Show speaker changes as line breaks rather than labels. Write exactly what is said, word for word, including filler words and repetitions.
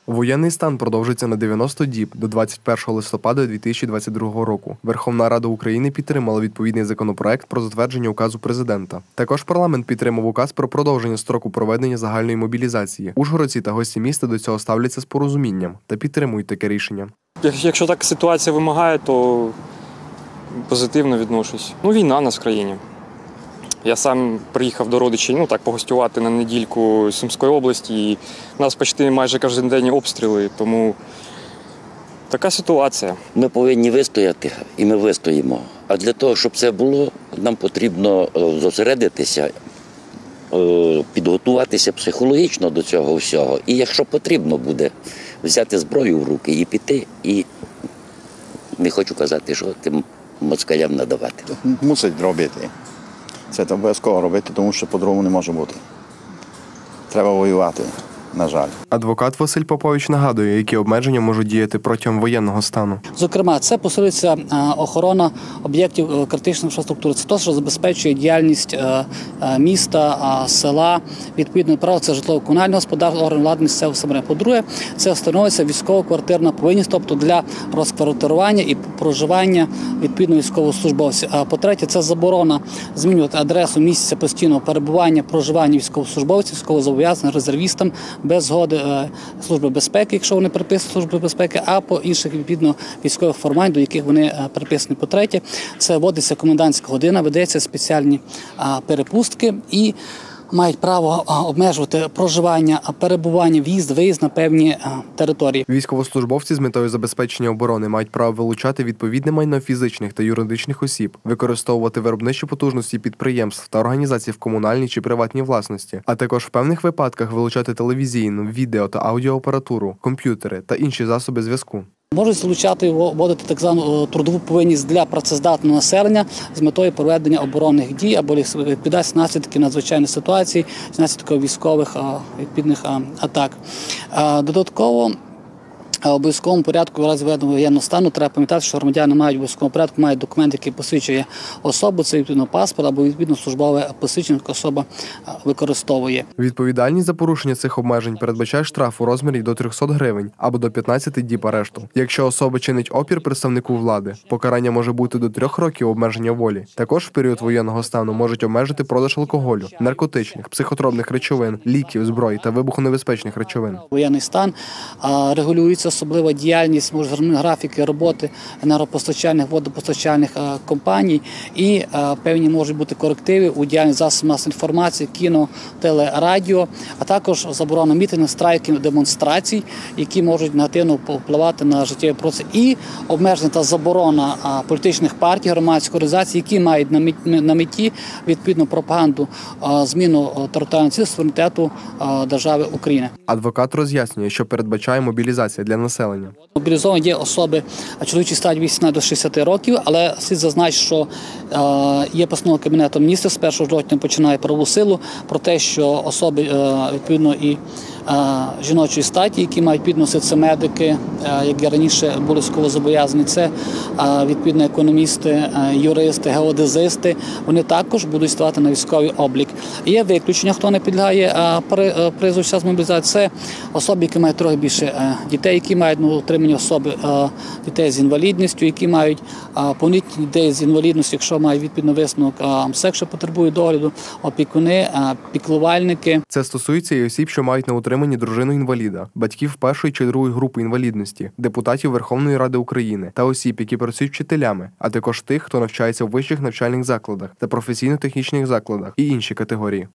Воєнний стан продовжиться на дев'яносто діб до двадцять першого листопада дві тисячі двадцять другого року. Верховна Рада України підтримала відповідний законопроект про затвердження указу президента. Також парламент підтримав указ про продовження строку проведення загальної мобілізації. Ужгородці та гості міста до цього ставляться з порозумінням та підтримують таке рішення.
Якщо так ситуація вимагає, то позитивно відношусь. Ну, війна у нас в країні. Я сам приїхав до родичів, ну так, погостювати на недільку з Сумської області, і в нас почти майже кожен день обстріли, тому така ситуація.
Ми повинні вистояти, і ми вистоїмо. А для того, щоб це було, нам потрібно зосередитися, підготуватися психологічно до цього всього. І якщо потрібно буде, взяти зброю в руки і піти, і не хочу казати, що тим москалям надавати.
Мусить робити. Це обов'язково робити, тому що по-другому не може бути. Треба воювати, на жаль.
Адвокат Василь Попович нагадує, які обмеження можуть діяти протягом воєнного стану.
Зокрема, це посилюється охорона об'єктів критичної інфраструктури. Це те, що забезпечує діяльність міста, села, відповідно право це житлово-комунальне господарство, органи влади, місцевого самоврядування. По-друге, це встановлюється військово-квартирна повинність, тобто для розквартирування і проживання відповідно військовослужбовців. А по-третє, це заборона змінювати адресу місця постійного перебування, проживання військовослужбовців, військовозобов'язаних, резервістам без згоди Служби безпеки, якщо вони приписані Служби безпеки, а по інших відповідно військових формувань, до яких вони приписані. По-третє, це вводиться комендантська година, ведеться спеціальні перепустки і мають право обмежувати проживання, перебування, в'їзд, виїзд на певні території.
Військовослужбовці з метою забезпечення оборони мають право вилучати відповідне майно фізичних та юридичних осіб, використовувати виробничі потужності підприємств та організацій в комунальній чи приватній власності, а також в певних випадках вилучати телевізійну, відео та аудіоапаратуру, комп'ютери та інші засоби зв'язку.
Можуть залучати, вводити так звану трудову повинність для працездатного населення з метою проведення оборонних дій або ліквідації наслідків надзвичайної ситуації, наслідків військових відповідних атак. Додатково в обов'язковому порядку в разі введення воєнного стану треба пам'ятати, що громадяни мають в обов'язковому порядку мають документ, який посвідчує особу, це відповідно паспорт або відповідно службове посвідчення, яке особа використовує.
Відповідальність за порушення цих обмежень передбачає штраф у розмірі до трьохсот гривень або до п'ятнадцяти діб арешту. Якщо особа чинить опір представнику влади, покарання може бути до трьох років обмеження волі. Також в період воєнного стану можуть обмежити продаж алкоголю, наркотичних, психотропних речовин, ліків, зброї та вибухонебезпечних речовин.
Воєнний стан регулюється особлива діяльність, може, графіки роботи енергопостачальних, водопостачальних компаній і певні можуть бути корективи у діяльності засобів масової інформації, кіно, теле, радіо, а також заборона мітингів, страйків, демонстрацій, які можуть негативно впливати на життєвий процес, і обмеження та заборона політичних партій, громадських організацій, які мають на меті відповідну пропаганду, зміну територіального суверенітету держави України.
Адвокат роз'яснює, що передбачає мобілізація для населення.
Мобілізовані є особи чоловічої статі вісімнадцять до шістдесяти років, але слід зазначити, що є постанова Кабінету Міністрів з першого жовтня починає правову силу про те, що особи відповідно і жіночої статі, які мають підносити, це медики, як і раніше були військовозобов'язані, це відповідно економісти, юристи, геодезисти, вони також будуть ставати на військовий облік. Є виключення, хто не підлягає призову час мобілізації, це особи, які мають трохи більше дітей, які мають на утримання особи дітей з інвалідністю, які мають повнолітні дітей з інвалідністю, якщо мають відповідно висновок МСЕК, що потребує догляду, опікуни, піклувальники.
Це стосується і осіб, що мають на утриманні дружину-інваліда, батьків першої чи другої групи інвалідності, депутатів Верховної Ради України та осіб, які працюють вчителями, а також тих, хто навчається в вищих навчальних закладах та професійно-технічних закладах і інші категорії.